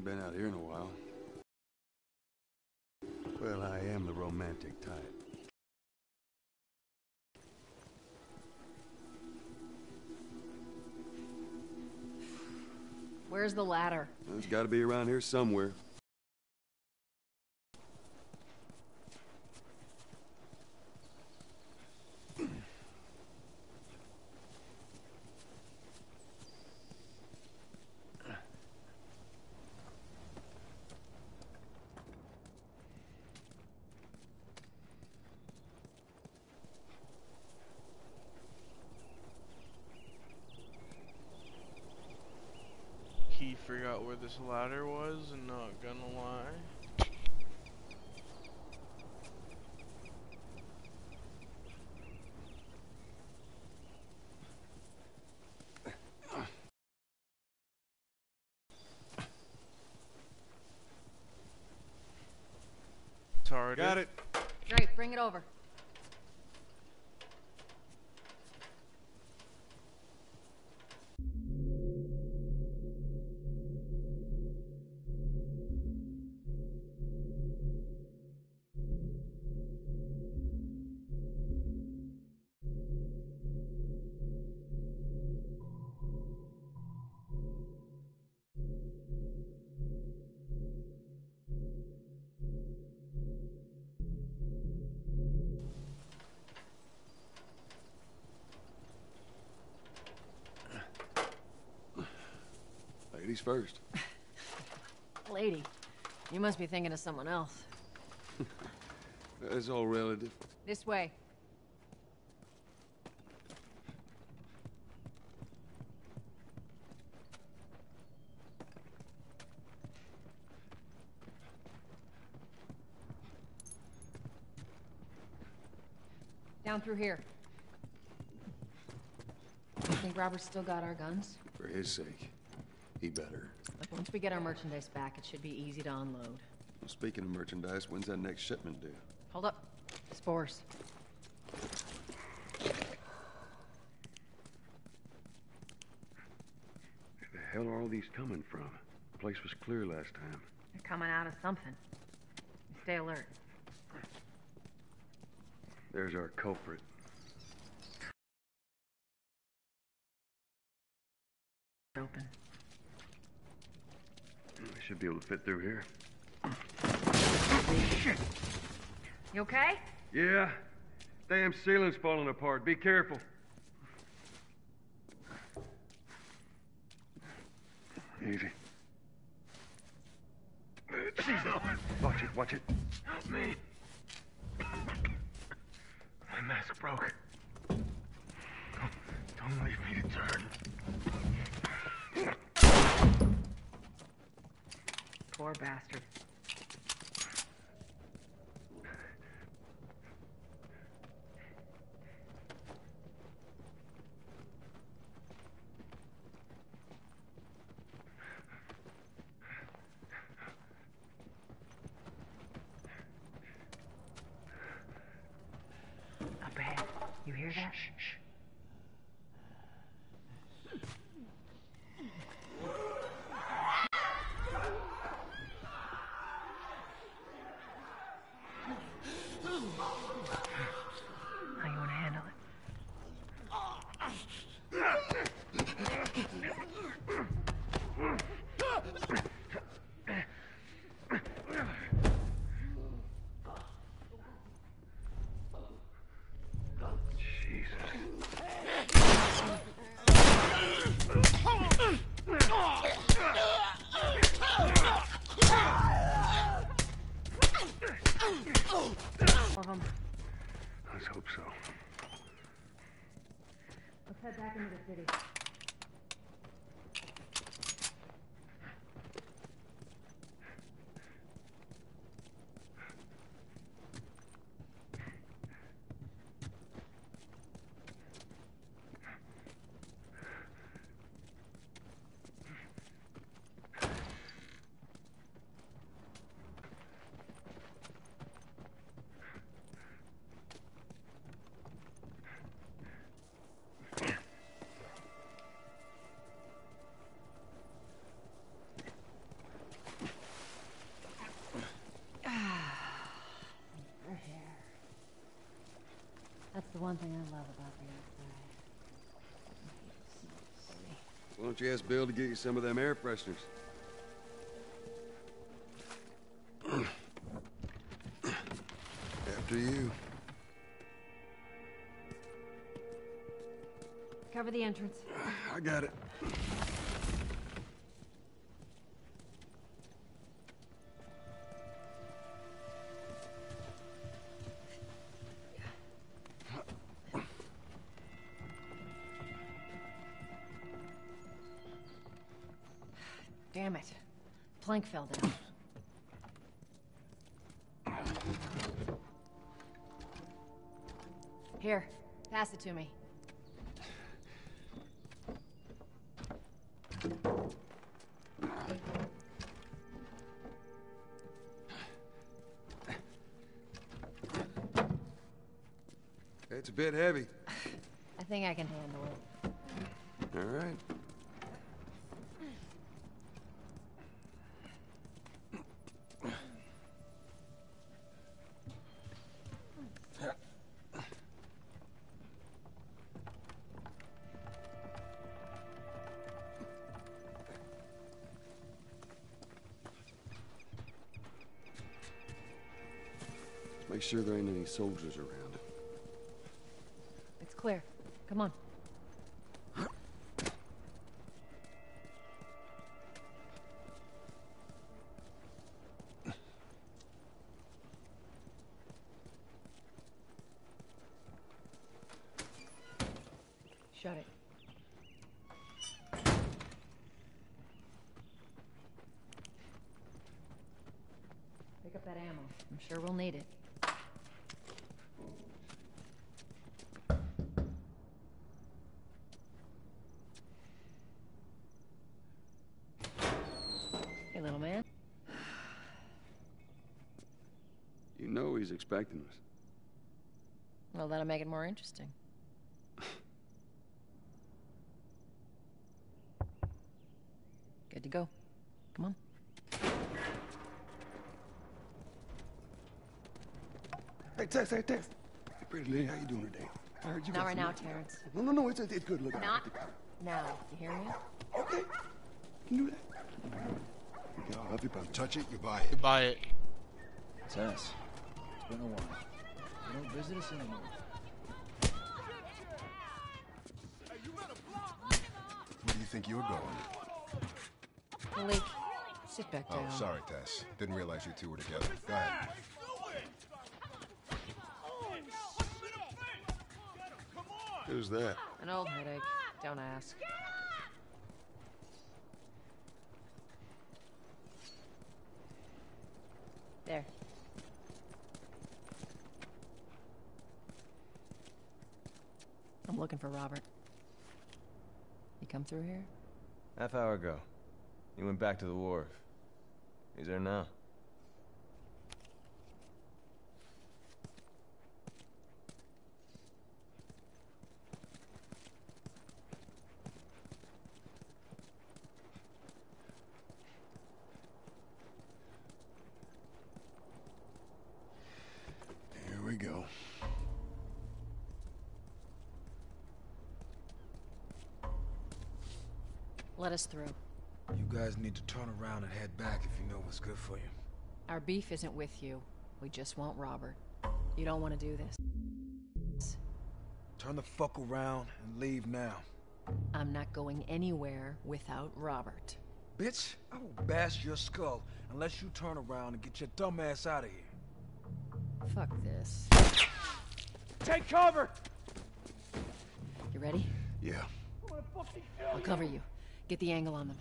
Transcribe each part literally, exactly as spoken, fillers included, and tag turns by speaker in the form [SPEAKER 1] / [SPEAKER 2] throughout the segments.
[SPEAKER 1] been out here in a while. Well, I am the romantic type.
[SPEAKER 2] Where's the ladder?
[SPEAKER 1] Well, it's got to be around here somewhere.
[SPEAKER 3] He forgot where this ladder was, and not gonna lie. Target.
[SPEAKER 1] Got it.
[SPEAKER 2] Great, bring it over.
[SPEAKER 1] Ladies first.
[SPEAKER 2] Lady, you must be thinking of someone else.
[SPEAKER 1] It's all relative.
[SPEAKER 2] This way. Down through here. You think Robert's still got our guns?
[SPEAKER 1] For his sake, he better.
[SPEAKER 2] Look, once we get our merchandise back, it should be easy to unload.
[SPEAKER 1] Well, speaking of merchandise, when's that next shipment due?
[SPEAKER 2] Hold up. Spores.
[SPEAKER 1] Where the hell are all these coming from? The place was clear last time.
[SPEAKER 2] They're coming out of something. Stay alert.
[SPEAKER 1] There's our culprit.
[SPEAKER 2] Open.
[SPEAKER 1] We should be able to fit through here.
[SPEAKER 2] Shit. You okay?
[SPEAKER 1] Yeah. Damn ceiling's falling apart. Be careful. Easy. Watch it, watch it.
[SPEAKER 4] Help me. My mask broke. Don't, don't leave me to turn.
[SPEAKER 2] Poor bastard. Up ahead. You hear that? Shh, shh. How you want to handle it? Of them.
[SPEAKER 1] Let's hope so.
[SPEAKER 2] Let's head back into the city. one thing I love about the outside.
[SPEAKER 1] Why don't you ask Bill to get you some of them air fresheners? After you.
[SPEAKER 2] Cover the entrance.
[SPEAKER 1] I got it.
[SPEAKER 2] Damn it. Plank fell down. Here, pass it to me.
[SPEAKER 1] It's a bit heavy.
[SPEAKER 2] I think I can handle it.
[SPEAKER 1] All right. Make sure there ain't any soldiers around.
[SPEAKER 2] It's clear. Come on. Shut it. Pick up that ammo. I'm sure we'll need it. Hey, little man.
[SPEAKER 1] You know he's expecting us.
[SPEAKER 2] Well, that'll make it more interesting. Good to go. Come on.
[SPEAKER 5] Hey, Tex, hey, Tex. Hey, pretty lady, how you doing today? I heard you
[SPEAKER 2] Not
[SPEAKER 5] got
[SPEAKER 2] right
[SPEAKER 5] some-
[SPEAKER 2] now, Terrence.
[SPEAKER 5] No, no, no, it's, it's good. Look,
[SPEAKER 2] Not now. You hear me?
[SPEAKER 5] Okay. Can do that. Okay, I'll help you, but if you touch it, you buy it.
[SPEAKER 3] Buy it.
[SPEAKER 6] Tess, it's been a while. You don't visit us anymore.
[SPEAKER 5] Where do you think you're going?
[SPEAKER 2] Malik, sit back down.
[SPEAKER 5] Oh, sorry, Tess. Didn't realize you two were together. Go ahead.
[SPEAKER 1] Who's that?
[SPEAKER 2] An old headache. Don't ask. There. I'm looking for Robert. You come through here?
[SPEAKER 7] Half hour ago. He went back to the wharf. He's there now.
[SPEAKER 5] Here we go.
[SPEAKER 2] Let us through.
[SPEAKER 6] You guys need to turn around and head back if you know what's good for you.
[SPEAKER 2] Our beef isn't with you. We just want Robert. You don't want to do this.
[SPEAKER 6] Turn the fuck around and leave now.
[SPEAKER 2] I'm not going anywhere without Robert.
[SPEAKER 6] Bitch, I will bash your skull unless you turn around and get your dumb ass out of here.
[SPEAKER 2] Fuck this.
[SPEAKER 6] Take cover!
[SPEAKER 2] You ready?
[SPEAKER 5] Yeah.
[SPEAKER 2] I'll cover you. Get the angle on them.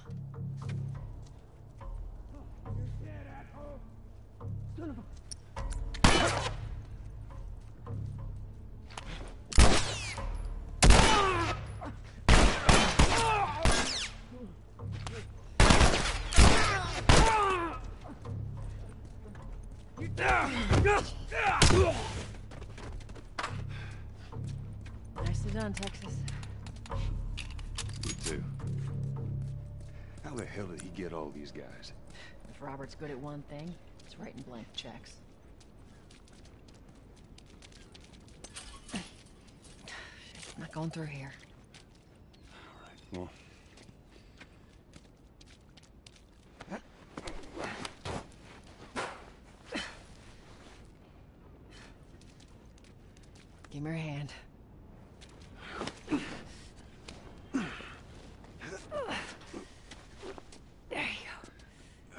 [SPEAKER 2] Nicely done, Texas.
[SPEAKER 1] You too. How the hell did he get all these guys?
[SPEAKER 2] If Robert's good at one thing, it's writing blank checks. Not going through here.
[SPEAKER 5] All right, come on.
[SPEAKER 2] Give me your hand. There you go.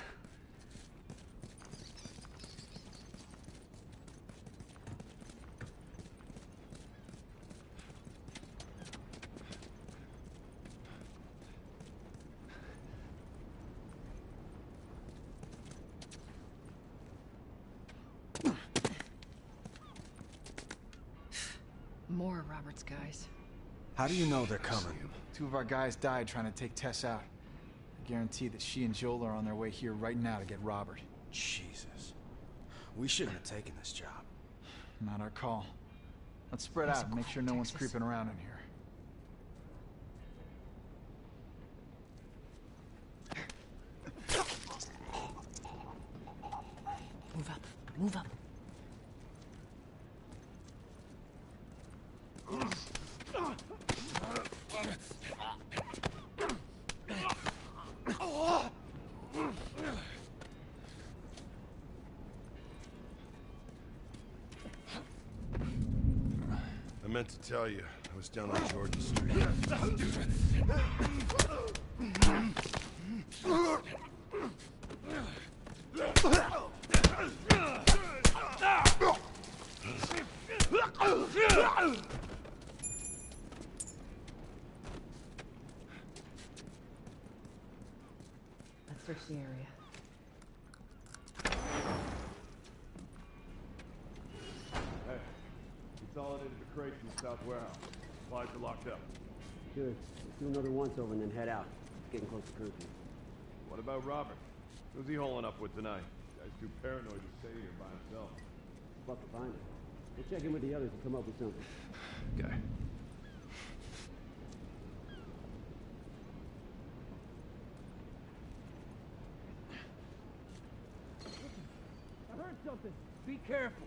[SPEAKER 2] More of Robert's guys.
[SPEAKER 8] How do you know they're
[SPEAKER 5] I see
[SPEAKER 8] coming?
[SPEAKER 5] 'em.
[SPEAKER 8] Two of our guys died trying to take Tess out. I guarantee that she and Joel are on their way here right now to get Robert.
[SPEAKER 6] Jesus. We shouldn't have taken this job.
[SPEAKER 8] Not our call. Let's spread
[SPEAKER 2] Nice
[SPEAKER 8] out and make
[SPEAKER 2] and
[SPEAKER 8] sure no
[SPEAKER 2] quiet,
[SPEAKER 8] one's
[SPEAKER 2] Texas.
[SPEAKER 8] creeping around in here.
[SPEAKER 2] Move up. Move up.
[SPEAKER 5] I meant to tell you, I was down on Jordan Street.
[SPEAKER 2] Let's search the area.
[SPEAKER 1] Hey, consolidated the crates in the south warehouse. Supplies are locked up.
[SPEAKER 9] Good. Let's do another once-over and then head out. It's getting close to curfew.
[SPEAKER 1] What about Robert? Who's he holing up with tonight? Guy's too paranoid to stay here by himself.
[SPEAKER 9] Fuck if I know. We'll check in with the others and come up with something.
[SPEAKER 1] Okay.
[SPEAKER 9] I heard something. Be careful.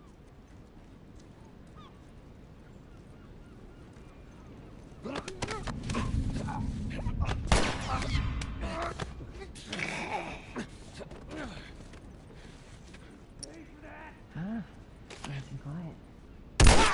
[SPEAKER 2] Huh? Nice and quiet.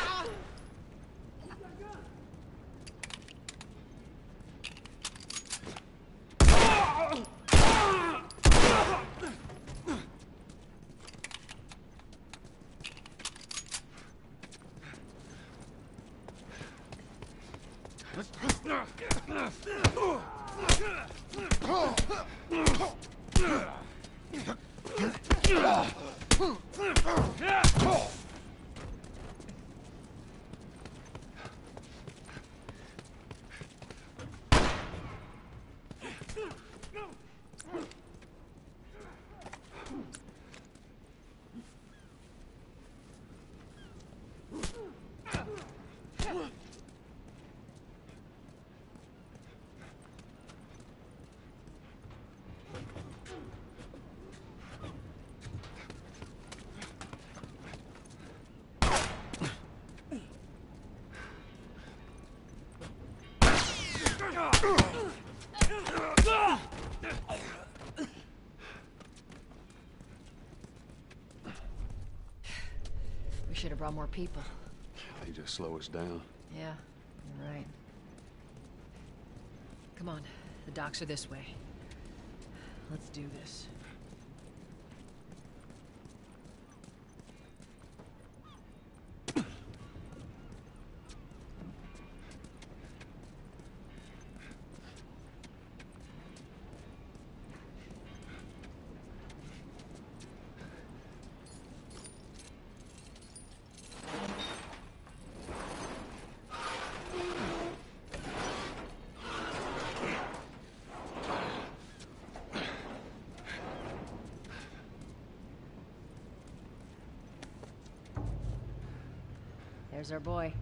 [SPEAKER 2] We should have brought more people.
[SPEAKER 5] They just slow us down.
[SPEAKER 2] Yeah, you're right. Come on, the docks are this way. Let's do this. There's our boy.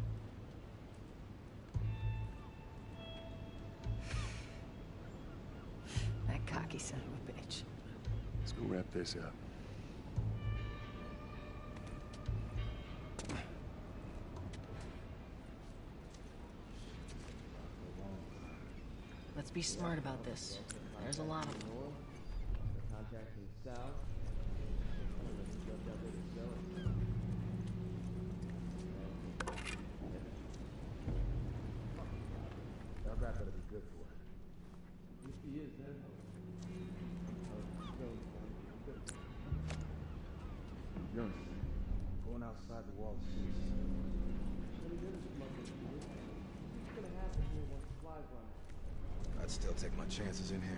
[SPEAKER 2] That cocky son of a bitch.
[SPEAKER 5] Let's go wrap this up.
[SPEAKER 2] Let's be smart about this. There's a lot of them.
[SPEAKER 10] Contacting south. That rat better be good for it. If he is, then. Jonas, going outside the walls.
[SPEAKER 6] I'd still take my chances in here.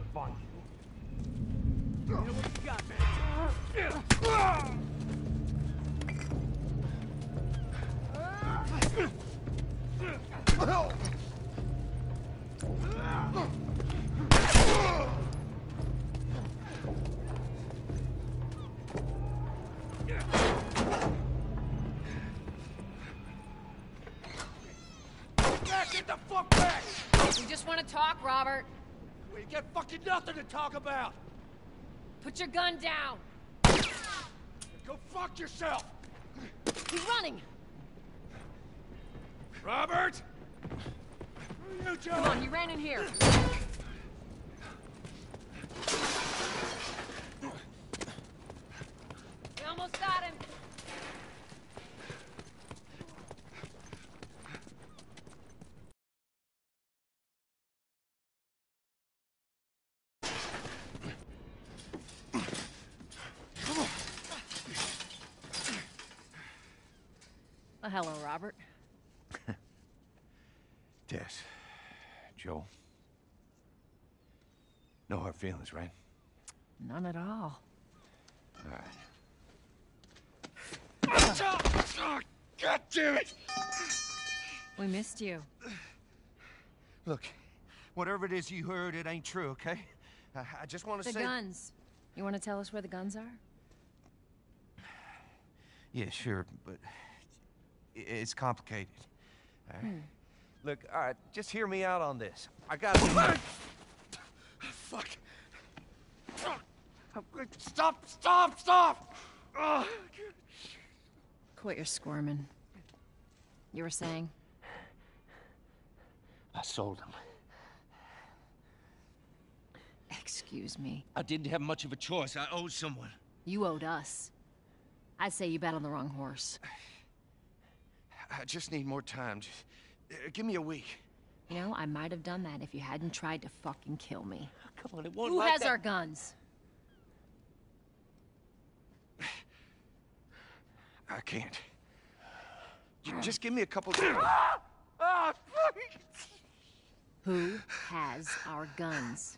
[SPEAKER 4] find you.
[SPEAKER 6] You know what you got, man? Get the fuck back!
[SPEAKER 2] We just want to talk, Robert.
[SPEAKER 6] We got fucking nothing to talk about!
[SPEAKER 2] Put your gun down.
[SPEAKER 6] Go fuck yourself!
[SPEAKER 2] He's running.
[SPEAKER 6] Robert! You, Joe!
[SPEAKER 2] Come on, he ran in here. We almost got him. Well, hello, Robert.
[SPEAKER 1] Tess. Joel. No hard feelings, right?
[SPEAKER 2] None at all.
[SPEAKER 1] All right. God damn it!
[SPEAKER 2] We missed you.
[SPEAKER 1] Look, whatever it is you heard, it ain't true, okay? I, I just want to
[SPEAKER 2] The
[SPEAKER 1] say...
[SPEAKER 2] guns. You want to tell us where the guns are?
[SPEAKER 1] Yeah, sure, but i- it's complicated. All right?
[SPEAKER 2] Hmm.
[SPEAKER 1] Look, all right, just hear me out on this. I got Fuck. Stop, stop, stop! Ugh.
[SPEAKER 2] Quit your squirming. You were saying?
[SPEAKER 1] I sold him.
[SPEAKER 2] Excuse me.
[SPEAKER 1] I didn't have much of a choice. I owed someone.
[SPEAKER 2] You owed us. I'd say you bet on the wrong horse.
[SPEAKER 1] I just need more time. Just, uh, give me a week.
[SPEAKER 2] You know, I might have done that if you hadn't tried to fucking kill me.
[SPEAKER 1] Come on, it won't
[SPEAKER 2] Who
[SPEAKER 1] like
[SPEAKER 2] has
[SPEAKER 1] that.
[SPEAKER 2] our guns?
[SPEAKER 1] I can't. J- just give me a couple days. Ah! Ah, fuck!
[SPEAKER 2] Who has our guns?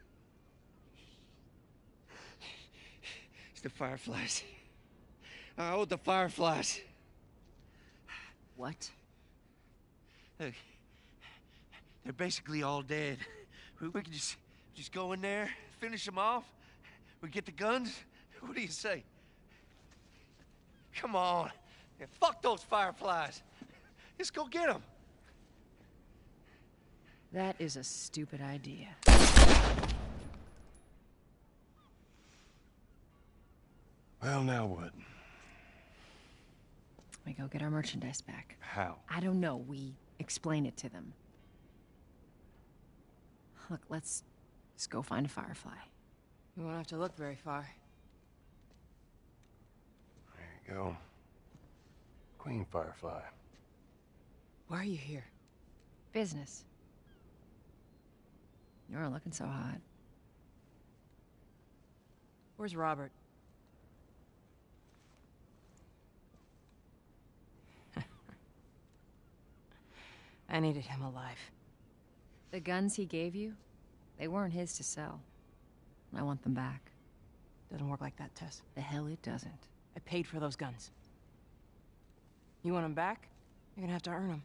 [SPEAKER 1] It's the Fireflies. I owed the Fireflies.
[SPEAKER 2] What?
[SPEAKER 1] Look, they're basically all dead. We, we could just, just go in there, finish them off. We get the guns. What do you say? Come on. Yeah, fuck those Fireflies. Let's go get them.
[SPEAKER 2] That is a stupid idea.
[SPEAKER 5] Well, now what?
[SPEAKER 2] We go get our merchandise back.
[SPEAKER 5] How?
[SPEAKER 2] I don't know. We explain it to them. Look, let's let's go find a Firefly.
[SPEAKER 11] We won't have to look very far.
[SPEAKER 5] There you go. Queen Firefly.
[SPEAKER 11] Why are you here?
[SPEAKER 2] Business. You aren't looking so hot.
[SPEAKER 11] Where's Robert? I needed him alive.
[SPEAKER 2] The guns he gave you, they weren't his to sell. I want them back.
[SPEAKER 11] Doesn't work like that, Tess.
[SPEAKER 2] The hell it doesn't.
[SPEAKER 11] I paid for those guns. You want them back? You're gonna have to earn them.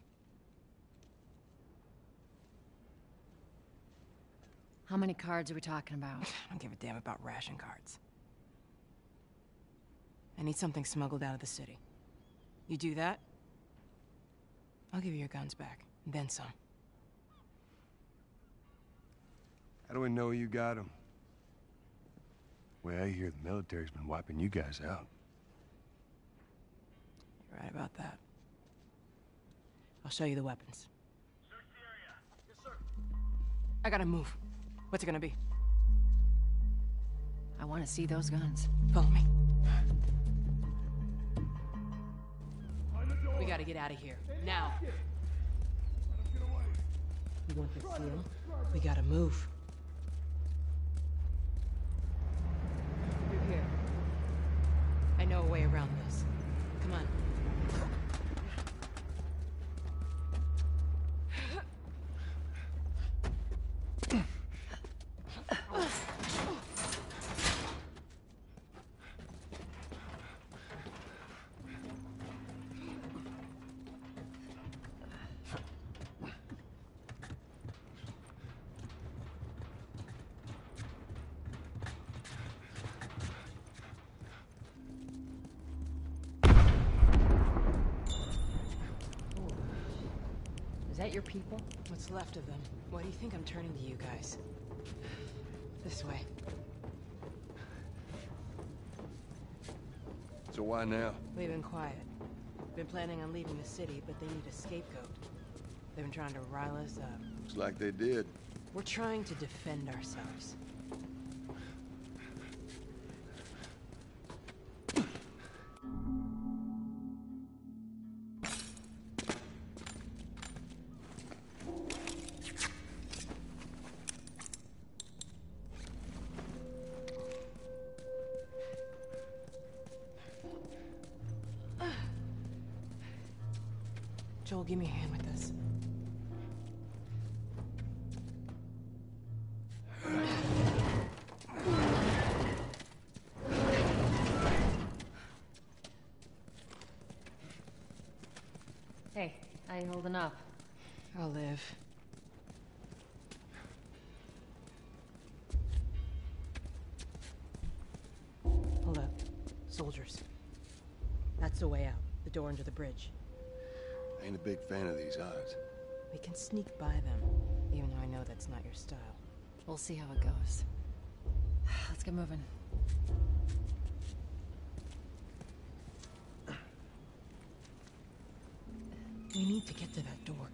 [SPEAKER 2] How many cards are we talking about?
[SPEAKER 11] I don't give a damn about ration cards. I need something smuggled out of the city. You do that, I'll give you your guns back, and then some.
[SPEAKER 5] How do we know you got them? Well, I hear the military's been wiping you guys out.
[SPEAKER 11] You're right about that. I'll show you the weapons.
[SPEAKER 4] Search the area. Yes, sir.
[SPEAKER 11] I gotta move. What's it gonna be?
[SPEAKER 2] I want to see those guns.
[SPEAKER 11] Follow me. We gotta get out of here. Now. You want this deal? We gotta move. You're here. I know a way around this. Come on.
[SPEAKER 2] your people?
[SPEAKER 11] What's left of them. Why do you think I'm turning to you guys? This way.
[SPEAKER 5] So why now?
[SPEAKER 11] We've been quiet. Been planning on leaving the city, but they need a scapegoat. They've been trying to rile us up.
[SPEAKER 5] Looks like they did.
[SPEAKER 11] We're trying to defend ourselves. Joel, give me a hand with this.
[SPEAKER 2] Hey, how you holding up?
[SPEAKER 11] I'll live. Hold up. Soldiers. That's the way out. The door under the bridge.
[SPEAKER 5] Ain't a big fan of these odds.
[SPEAKER 11] We can sneak by them, even though I know that's not your style.
[SPEAKER 2] We'll see how it goes. Let's get moving.
[SPEAKER 11] We need to get to that door.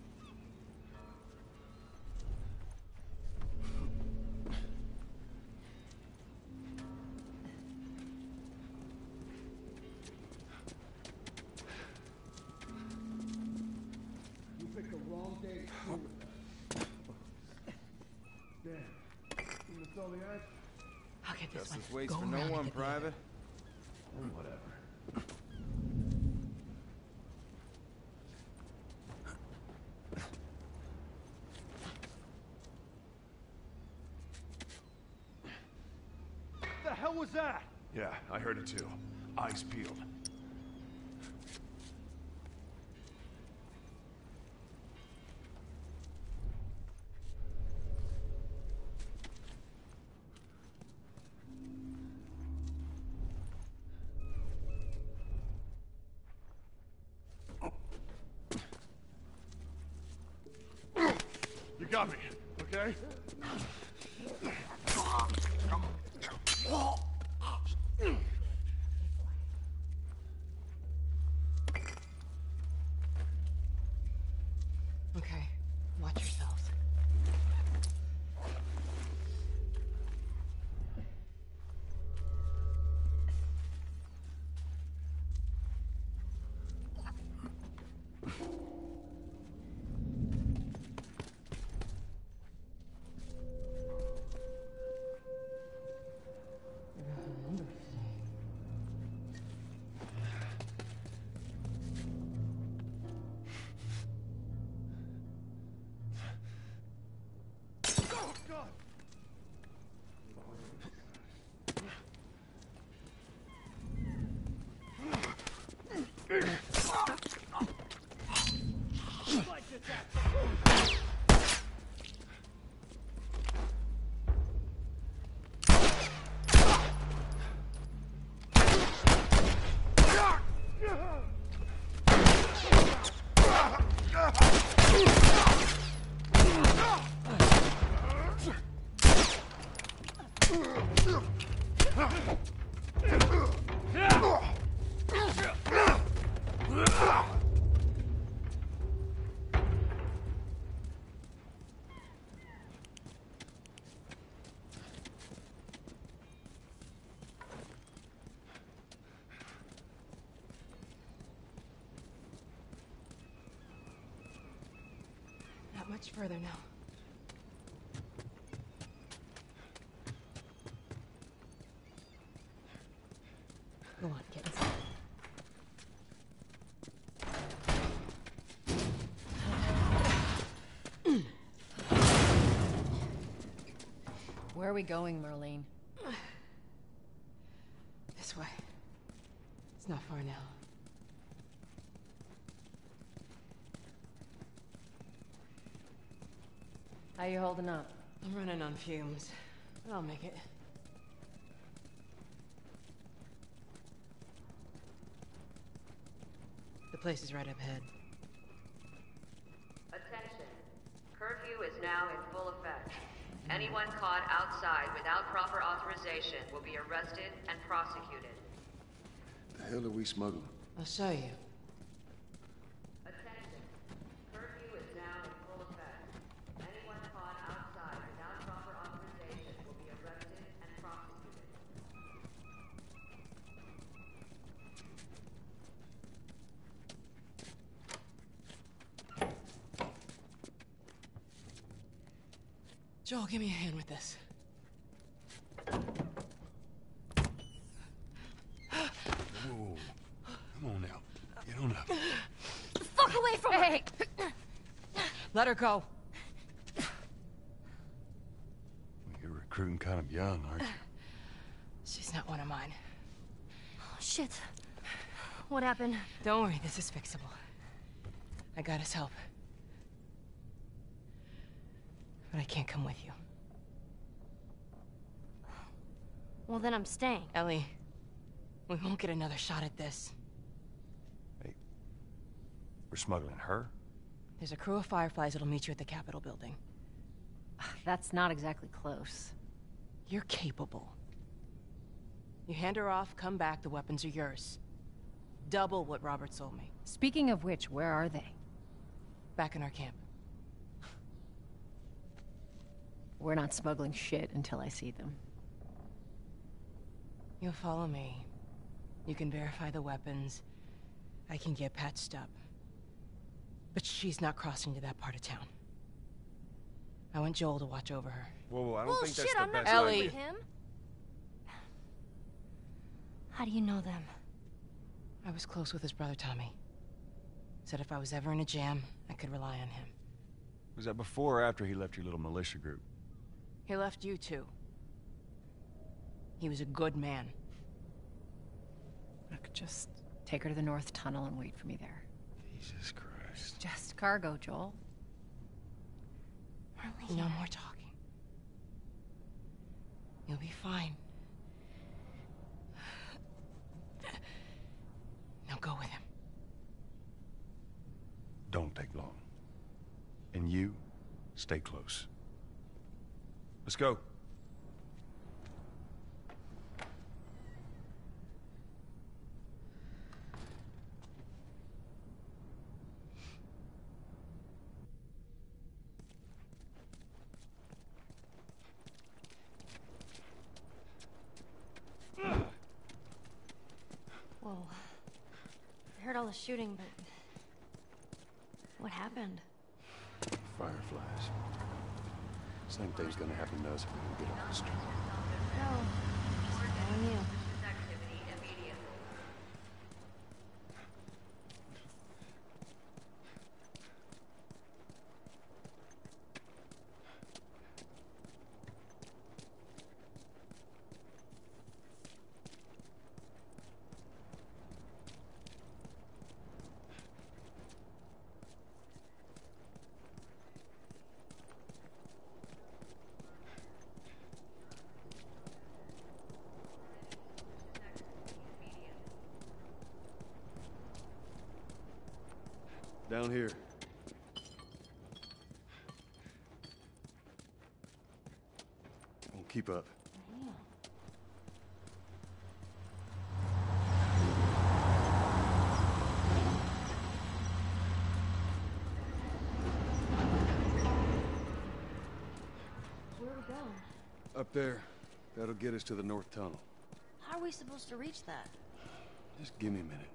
[SPEAKER 10] You picked the wrong day. Damn. You gonna throw the ice?
[SPEAKER 11] I'll get this
[SPEAKER 7] Justice
[SPEAKER 11] one.
[SPEAKER 7] waits
[SPEAKER 11] Go
[SPEAKER 7] for no
[SPEAKER 11] around and
[SPEAKER 7] one,
[SPEAKER 11] get the other.
[SPEAKER 7] Private.
[SPEAKER 10] Whatever. What the hell was that?
[SPEAKER 5] Yeah, I heard it too. Eyes peeled. You got me, okay?
[SPEAKER 11] Okay, watch yourselves. Not much further now. Go on, get inside.
[SPEAKER 2] Where are we going, Marlene?
[SPEAKER 11] This way. It's not far now.
[SPEAKER 2] How you holding up?
[SPEAKER 11] I'm running on fumes, but I'll make it. The place is right up ahead.
[SPEAKER 12] Attention. Anyone caught outside without proper authorization will be arrested and prosecuted.
[SPEAKER 5] The hell are we smuggling?
[SPEAKER 11] I'll show you.
[SPEAKER 12] Attention. Curfew is now in full effect. Anyone caught outside without proper authorization will be arrested and prosecuted.
[SPEAKER 11] Joel, give me a hand with this.
[SPEAKER 5] Whoa. Come on now. Get on up.
[SPEAKER 2] Fuck away from her! Hey!
[SPEAKER 11] Let her go.
[SPEAKER 5] You're recruiting kind of young, aren't you?
[SPEAKER 11] She's not one of mine.
[SPEAKER 2] Oh, shit. What happened?
[SPEAKER 11] Don't worry, this is fixable. I got his help. But I can't come with you.
[SPEAKER 2] Well, then I'm staying.
[SPEAKER 11] Ellie, we won't get another shot at this.
[SPEAKER 5] Hey, we're smuggling her?
[SPEAKER 11] There's a crew of Fireflies that'll meet you at the Capitol building.
[SPEAKER 2] That's not exactly close.
[SPEAKER 11] You're capable. You hand her off, come back, the weapons are yours. Double what Robert sold me.
[SPEAKER 2] Speaking of which, where are they?
[SPEAKER 11] Back in our camp.
[SPEAKER 2] We're not smuggling shit until I see them.
[SPEAKER 11] You'll follow me. You can verify the weapons. I can get patched up. But she's not crossing to that part of town. I want Joel to watch over her.
[SPEAKER 5] Whoa, whoa, I don't
[SPEAKER 2] Well,
[SPEAKER 5] think
[SPEAKER 2] shit,
[SPEAKER 5] that's the
[SPEAKER 2] I'm not
[SPEAKER 5] best
[SPEAKER 11] Ellie.
[SPEAKER 5] idea.
[SPEAKER 2] with him. How do you know them?
[SPEAKER 11] I was close with his brother Tommy. Said if I was ever in a jam, I could rely on him.
[SPEAKER 5] Was that before or after he left your little militia group?
[SPEAKER 11] He left you too. He was a good man.
[SPEAKER 2] Look, just take her to the North Tunnel and wait for me there.
[SPEAKER 5] Jesus Christ.
[SPEAKER 2] Just cargo, Joel.
[SPEAKER 11] No more talking. You'll be fine. Now go with him.
[SPEAKER 5] Don't take long. And you, stay close. Let's go.
[SPEAKER 2] Whoa. I heard all the shooting, but... what happened?
[SPEAKER 5] Fireflies. Same thing's gonna happen to us if we don't get off the street.
[SPEAKER 2] No. Just knowing you.
[SPEAKER 12] Activity immediately.
[SPEAKER 5] Down here. We'll keep up.
[SPEAKER 2] Where are we going?
[SPEAKER 5] Up there. That'll get us to the North Tunnel.
[SPEAKER 2] How are we supposed to reach that?
[SPEAKER 5] Just give me a minute.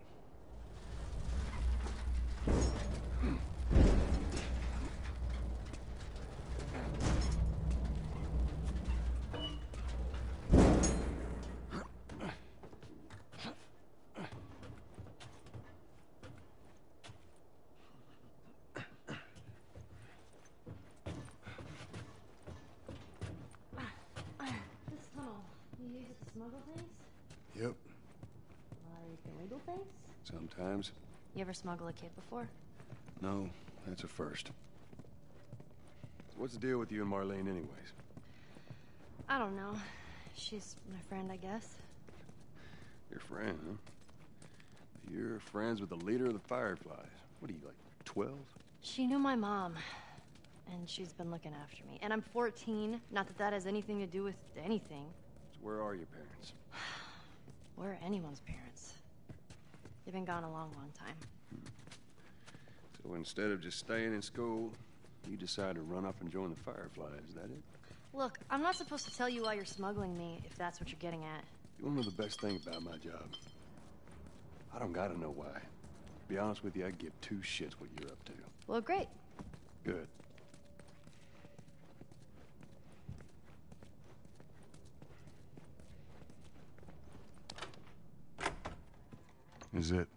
[SPEAKER 2] This tunnel, you use it to smuggle things?
[SPEAKER 5] Yep.
[SPEAKER 2] Like illegal things?
[SPEAKER 5] Sometimes.
[SPEAKER 2] You ever smuggle a kid before?
[SPEAKER 5] No, that's a first. What's the deal with you and Marlene anyways?
[SPEAKER 2] I don't know. She's my friend, I guess.
[SPEAKER 5] Your friend, huh? You're friends with the leader of the Fireflies. What are you, like, twelve?
[SPEAKER 2] She knew my mom.
[SPEAKER 13] and she's been looking after me. And I'm fourteen, not that that has anything to do with anything.
[SPEAKER 5] So where are your parents?
[SPEAKER 13] Where are anyone's parents? They've been gone a long, long time.
[SPEAKER 5] So instead of just staying in school, you decide to run off and join the Fireflies, is that it?
[SPEAKER 13] Look, I'm not supposed to tell you why you're smuggling me, if that's what you're getting at.
[SPEAKER 5] You wanna know the best thing about my job? I don't gotta know why. To be honest with you, I give two shits what you're up to.
[SPEAKER 13] Well, great.
[SPEAKER 5] Good. Is it?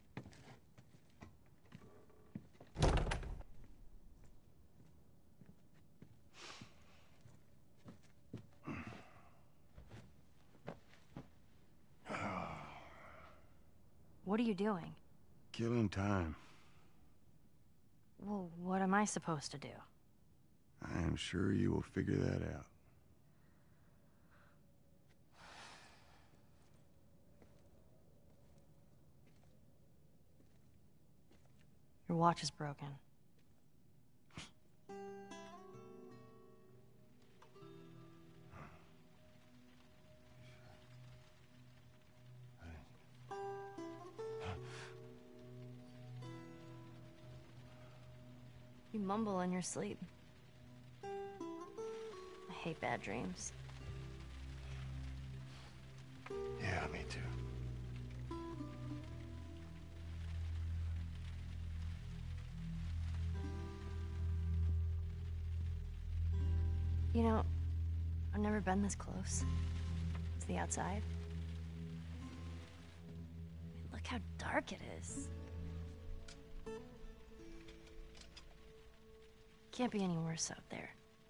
[SPEAKER 13] What are you doing?
[SPEAKER 5] Killing time.
[SPEAKER 13] Well, what am I supposed to do?
[SPEAKER 5] I am sure you will figure that out.
[SPEAKER 13] Your watch is broken. You mumble in your sleep. I hate bad dreams.
[SPEAKER 5] Yeah, me too.
[SPEAKER 13] You know, I've never been this close to the outside. I mean, look how dark it is. Can't be any worse out there.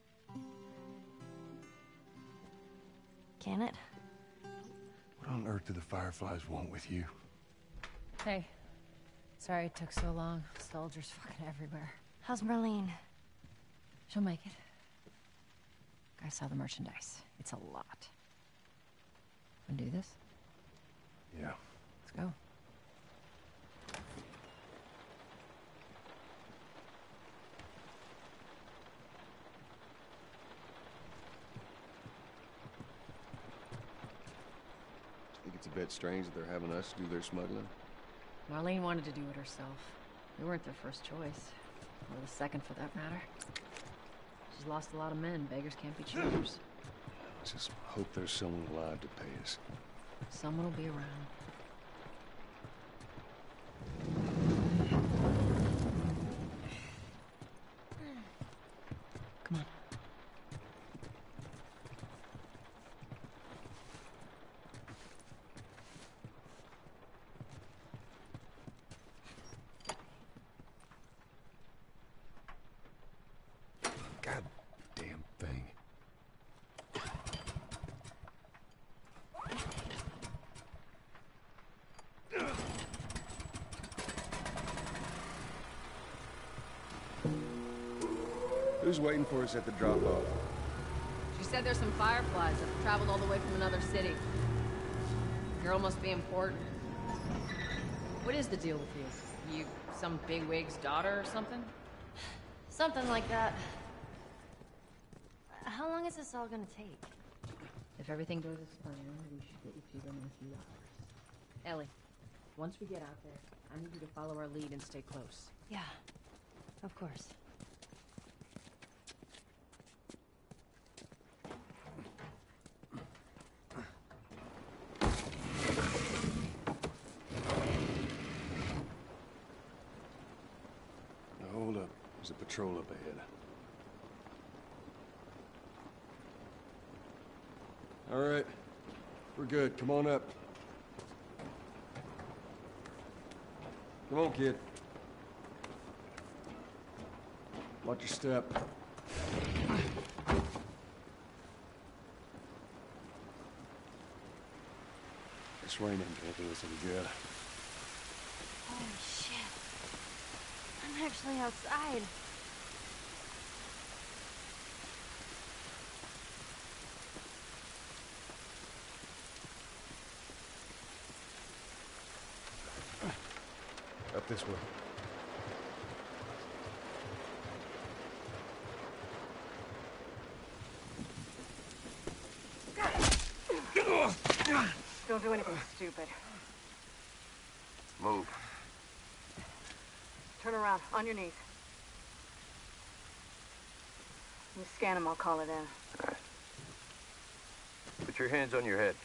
[SPEAKER 13] Can it?
[SPEAKER 5] What on earth do the Fireflies want with you?
[SPEAKER 2] Hey. Sorry it took so long. Soldiers fucking everywhere.
[SPEAKER 13] How's Marlene?
[SPEAKER 2] She'll make it. I saw the merchandise. It's a lot. Wanna do this?
[SPEAKER 5] Yeah.
[SPEAKER 2] Let's go.
[SPEAKER 5] Think it's a bit strange that they're having us do their smuggling?
[SPEAKER 2] Marlene wanted to do it herself. We weren't their first choice. Or the second, for that matter. She's lost a lot of men. Beggars can't be choosers.
[SPEAKER 5] I just hope there's someone alive to pay us.
[SPEAKER 2] Someone will be around. Come on.
[SPEAKER 5] Goddamn thing. Who's waiting for us at the drop-off?
[SPEAKER 2] She said there's some Fireflies that have traveled all the way from another city. Girl must be important. What is the deal with you? You some bigwig's daughter or something?
[SPEAKER 13] Something like that. How long is this all gonna take?
[SPEAKER 2] If everything goes as planned, we should get you to them in a few hours. Ellie, once we get out there, I need you to follow our lead and stay close.
[SPEAKER 13] Yeah, of course.
[SPEAKER 5] Now, hold up. There's a patrol up ahead. All right. We're good. Come on up. Come on, kid. Watch your step. This rain ain't gonna do us any good.
[SPEAKER 13] Holy shit. I'm actually outside.
[SPEAKER 5] Up this way.
[SPEAKER 11] Don't do anything stupid.
[SPEAKER 5] Move.
[SPEAKER 11] Turn around, on your knees. You scan him, I'll call it in.
[SPEAKER 5] All right. Put your hands on your head.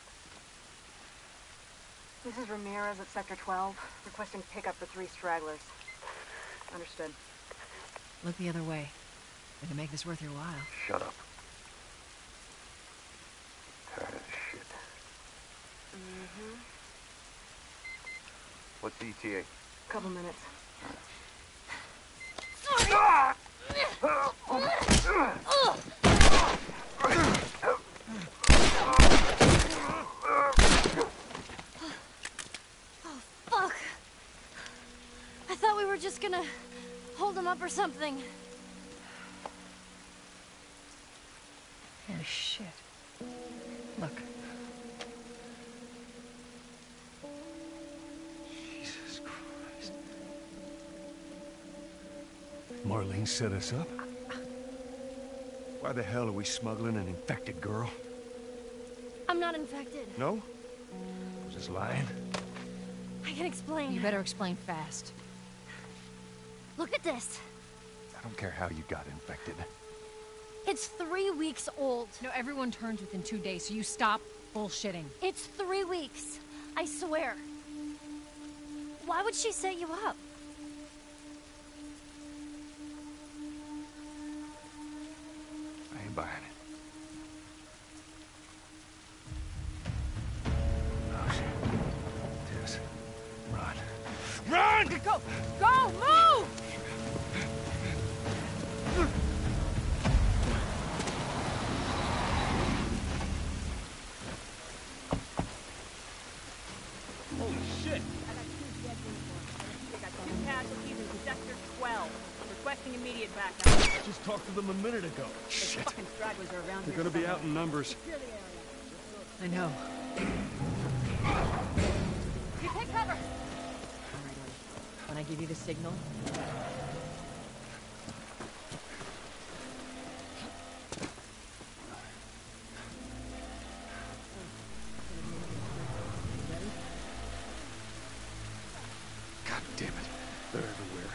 [SPEAKER 11] This is Ramirez at Sector twelve, requesting pickup for three stragglers. Understood.
[SPEAKER 2] Look the other way. We can make this worth your while.
[SPEAKER 5] Shut up. Tired of this shit.
[SPEAKER 11] Mm-hmm.
[SPEAKER 5] What's the E T A?
[SPEAKER 11] Couple minutes.
[SPEAKER 13] Oh, fuck. I thought we were just gonna hold him up or something.
[SPEAKER 2] Holy shit. Look.
[SPEAKER 5] Jesus Christ.
[SPEAKER 1] Marlene set us up? Why the hell are we smuggling an infected girl?
[SPEAKER 13] I'm not infected.
[SPEAKER 1] No? I was just lying.
[SPEAKER 13] I can explain.
[SPEAKER 2] You better explain fast.
[SPEAKER 13] Look at this.
[SPEAKER 1] I don't care how you got infected.
[SPEAKER 13] It's three weeks old.
[SPEAKER 2] No, everyone turns within two days, so you stop bullshitting.
[SPEAKER 13] It's three weeks. I swear. Why would she set you up?
[SPEAKER 1] I ain't buying it. Oh, shit. Tess. Run. Run!
[SPEAKER 2] Go! Go! Move!
[SPEAKER 10] Holy shit! I got two dead I got two casualties in Sector twelve. Requesting immediate backup.
[SPEAKER 1] Just talked to them a minute ago.
[SPEAKER 10] Shit. Fucking stragglers are around
[SPEAKER 1] They're
[SPEAKER 10] here
[SPEAKER 1] gonna be
[SPEAKER 10] somewhere.
[SPEAKER 1] out in numbers.
[SPEAKER 10] Clear the area.
[SPEAKER 2] I know.
[SPEAKER 10] You take cover!
[SPEAKER 2] When I give you the signal,
[SPEAKER 1] God damn it. They're everywhere.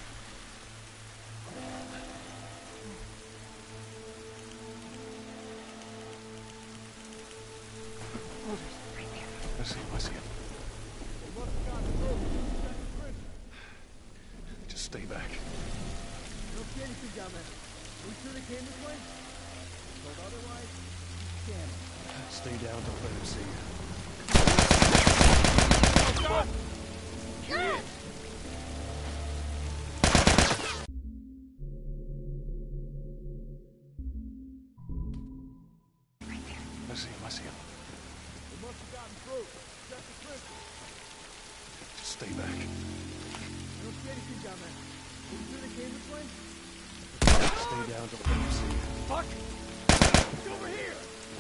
[SPEAKER 1] I see him, I see him. Just stay back.
[SPEAKER 10] Don't see anything down there. Are we sure they came this way? But otherwise, scan.
[SPEAKER 1] Stay down, don't let him see you.
[SPEAKER 10] Oh, God!
[SPEAKER 1] Here I see him, I see him.
[SPEAKER 10] They must have gotten through. Check the crystal.
[SPEAKER 1] Just stay back.
[SPEAKER 10] Don't see anything down there. Are we sure they came this way?
[SPEAKER 1] Stay down, don't let him see you.
[SPEAKER 10] Fuck! It's over here!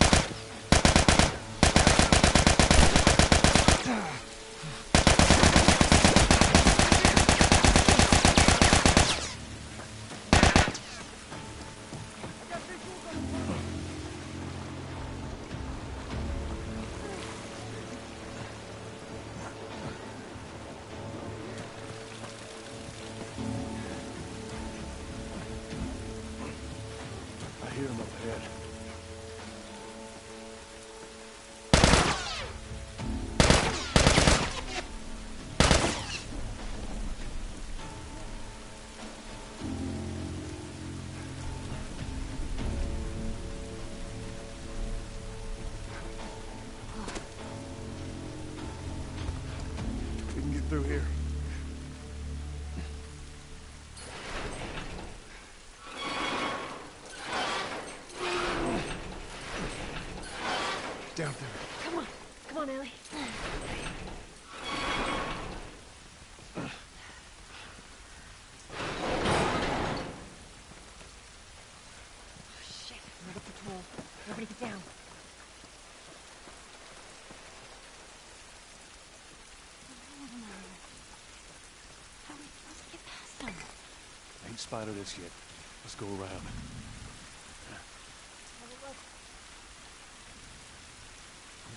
[SPEAKER 1] I hear him up ahead. We can get through here. Down there.
[SPEAKER 13] Come on. Come on, Ellie. Shit. I'm gonna get control. Everybody get down. How are we supposed to get past them?
[SPEAKER 1] I ain't spotted us yet. Let's go around.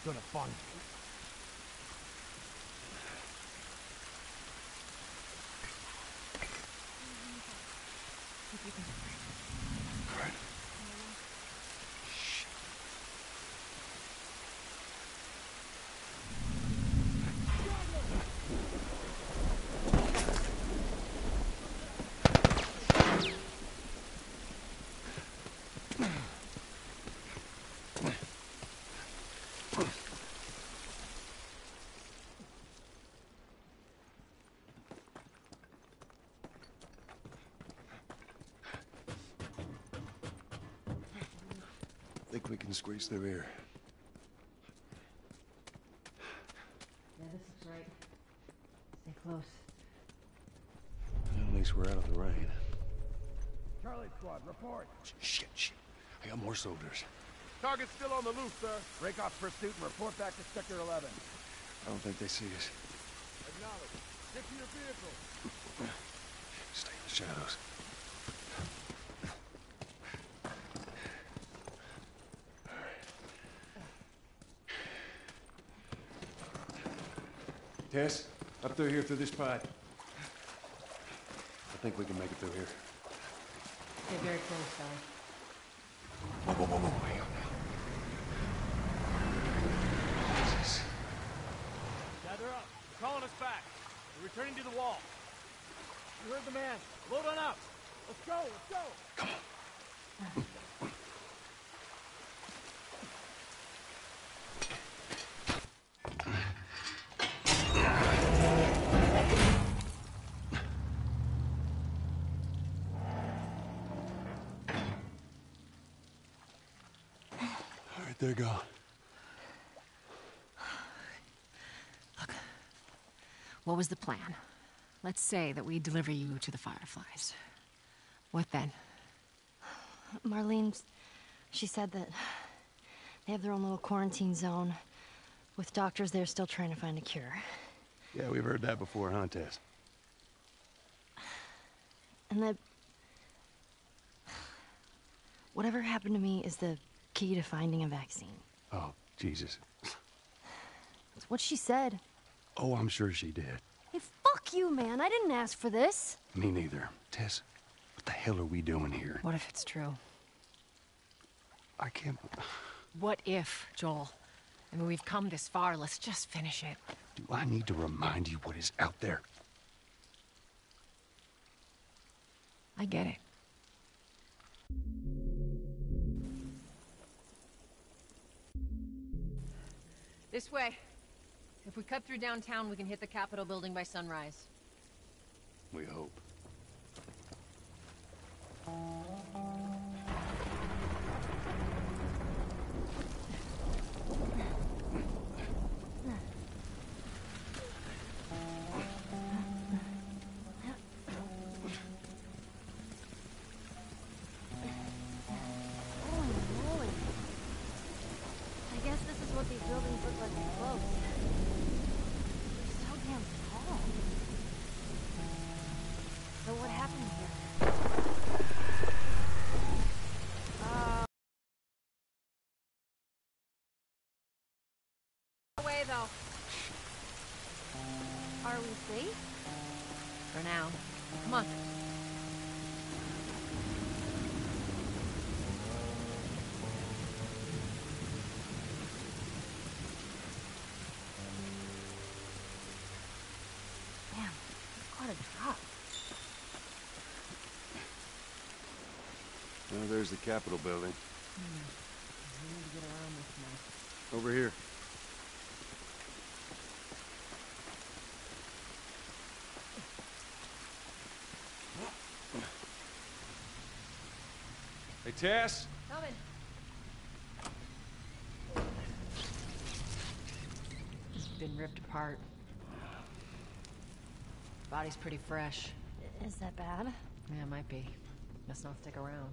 [SPEAKER 6] gonna find you.
[SPEAKER 5] All right. Think we can squeeze through here.
[SPEAKER 2] Yeah, this is right. Stay close.
[SPEAKER 5] Well, at least we're out of the rain.
[SPEAKER 6] Charlie Squad, report.
[SPEAKER 5] Shit, shit. I got more soldiers.
[SPEAKER 6] Target's still on the loose, sir. Break off pursuit and report back to Sector eleven.
[SPEAKER 5] I don't think they see us.
[SPEAKER 6] Acknowledge. Get to your vehicle.
[SPEAKER 5] Stay in the shadows. Tess, up through here through this pipe. I think we can make it through here.
[SPEAKER 2] Stay very close, Sally.
[SPEAKER 5] Whoa, whoa, whoa, whoa, hang on now. Jesus.
[SPEAKER 10] Gather up. They're calling us back. We're returning to the wall. You heard the man. Load on up. Let's go, let's go.
[SPEAKER 5] Come on. All right, there you go.
[SPEAKER 2] Look. What was the plan? Let's say that we deliver you to the Fireflies. What then?
[SPEAKER 13] Marlene, she said that they have their own little quarantine zone with doctors there still trying to find a cure.
[SPEAKER 5] Yeah, we've heard that before, huh, Tess?
[SPEAKER 13] And that whatever happened to me is the key to finding a vaccine.
[SPEAKER 5] Oh, Jesus.
[SPEAKER 13] That's what she said.
[SPEAKER 5] Oh, I'm sure she did.
[SPEAKER 13] Hey, fuck you, man. I didn't ask for this.
[SPEAKER 5] Me neither. Tess, what the hell are we doing here?
[SPEAKER 2] What if it's true?
[SPEAKER 5] I can't...
[SPEAKER 2] What if, Joel? I mean, we've come this far. Let's just finish it.
[SPEAKER 5] Do I need to remind you what is out there?
[SPEAKER 2] I get it. This way. If we cut through downtown, we can hit the Capitol building by sunrise.
[SPEAKER 5] We hope.
[SPEAKER 13] Holy moly. I guess this is what these buildings look like up close. They're so damn tall. So what happened here? Uh...
[SPEAKER 2] Away, though.
[SPEAKER 13] Are we safe?
[SPEAKER 2] For now. Come on.
[SPEAKER 13] Damn, quite a drop.
[SPEAKER 5] Well, there's the Capitol building.
[SPEAKER 2] Hmm. We need to get around this now.
[SPEAKER 5] Over here.
[SPEAKER 7] Hey, Tess?
[SPEAKER 2] Coming. It's been ripped apart. Body's pretty fresh.
[SPEAKER 13] Is that bad?
[SPEAKER 2] Yeah, it might be. Let's not stick around.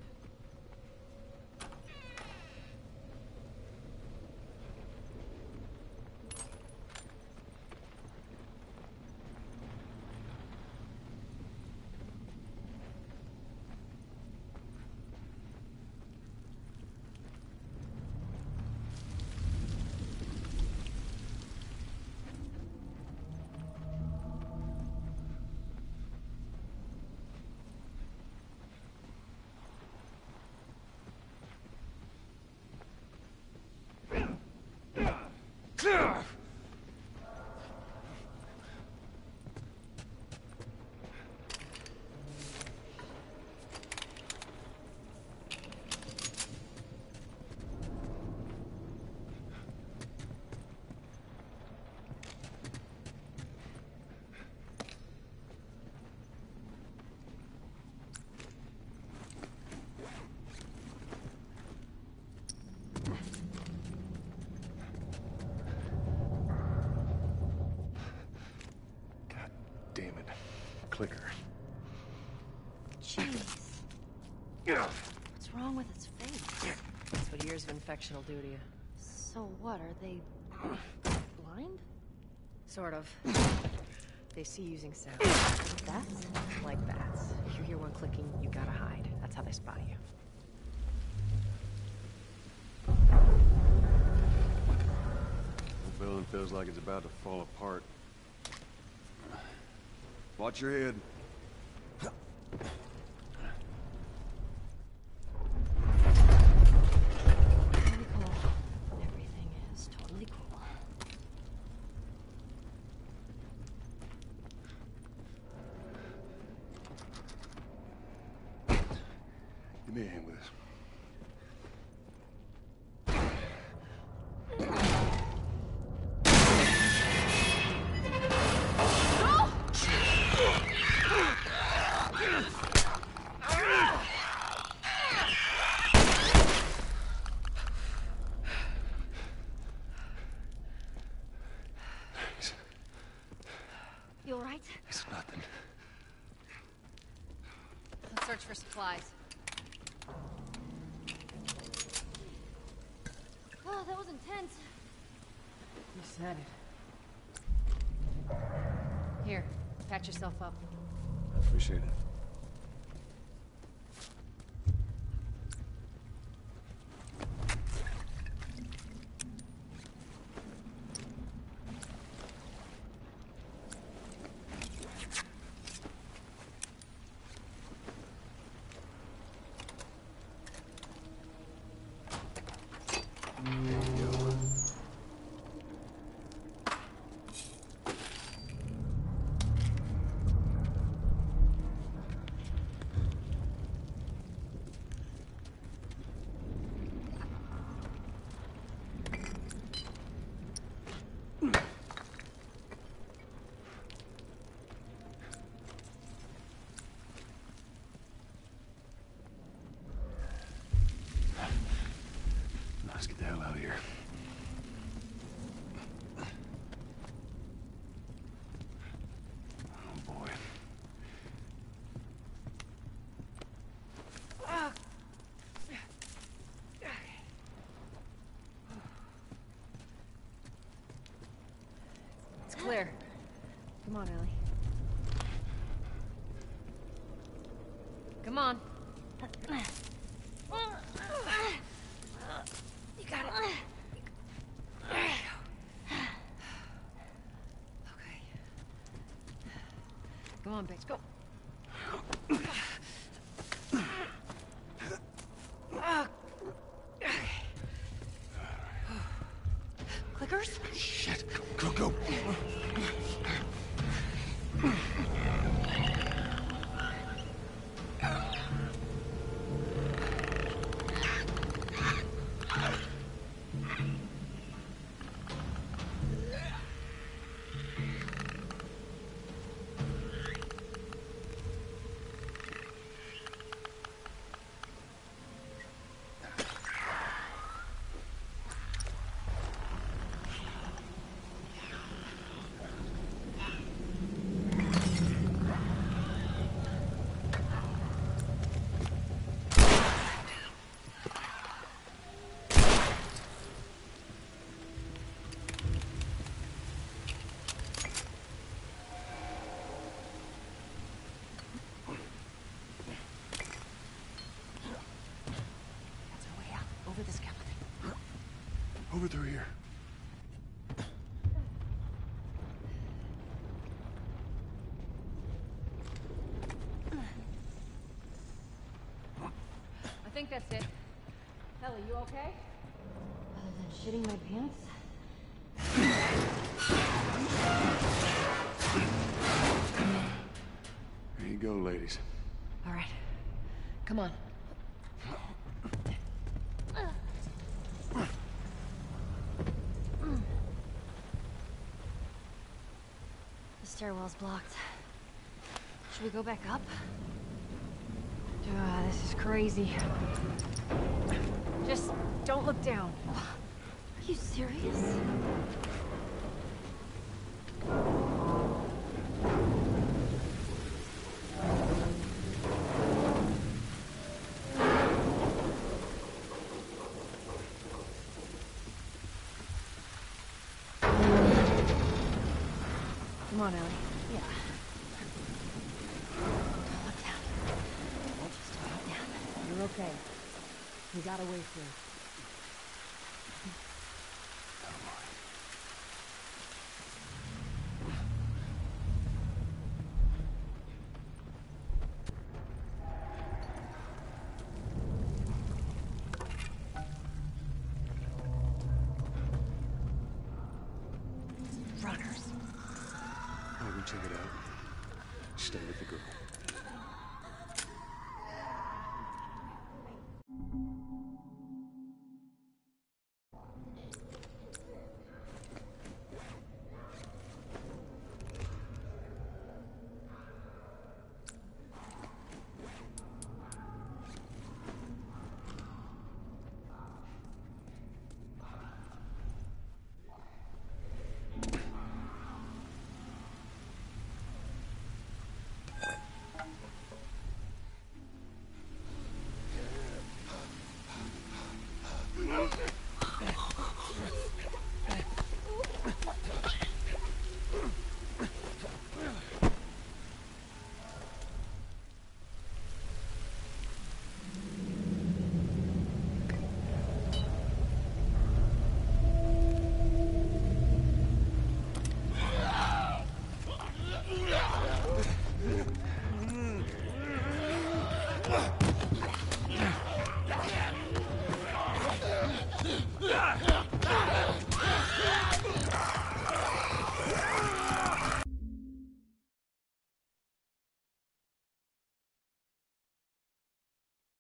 [SPEAKER 5] clicker.
[SPEAKER 13] Jeez. What's wrong with its face?
[SPEAKER 2] That's what years of infection will do to you.
[SPEAKER 13] So what, are they blind?
[SPEAKER 2] Sort of. They see using sound.
[SPEAKER 13] Bats?
[SPEAKER 2] Like bats. If you hear one clicking, you gotta hide. That's how they spot you.
[SPEAKER 5] The building feels like it's about to fall apart. Watch your head.
[SPEAKER 13] Totally cool. Everything is totally cool.
[SPEAKER 5] Give me a hand with this.
[SPEAKER 13] You all right?
[SPEAKER 5] It's nothing.
[SPEAKER 2] Let's search for supplies.
[SPEAKER 13] Oh, that was intense.
[SPEAKER 2] You said it. Here, patch yourself up.
[SPEAKER 5] Appreciate it. Let's get the hell out of here. Oh boy.
[SPEAKER 2] It's clear. Come on, Ellie. Come on. You got it. Okay. Come on, bitch, go. Clickers?
[SPEAKER 5] Shit. Go, go, go. Over through here.
[SPEAKER 2] I think that's it. Ellie, you okay?
[SPEAKER 13] Other than shitting my pants?
[SPEAKER 5] There you go, ladies.
[SPEAKER 2] All right. Come on.
[SPEAKER 13] The stairwell's blocked. Should we go back up?
[SPEAKER 2] Ah, this is crazy. Just don't look down.
[SPEAKER 13] Are you serious?
[SPEAKER 11] Come on, Ellie.
[SPEAKER 13] Yeah. Look down. Just look down.
[SPEAKER 11] You're okay. We got a way through.
[SPEAKER 5] Runners. I'll go check it out. Stay with the girl.